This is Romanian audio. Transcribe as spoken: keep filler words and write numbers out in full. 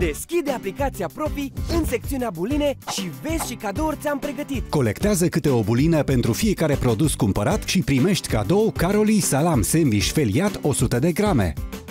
Deschide aplicația Profi în secțiunea buline și vezi ce cadouri ți-am pregătit. Colectează câte o bulină pentru fiecare produs cumpărat și primești cadou Caroli Salam Sandwich feliat o sută de grame.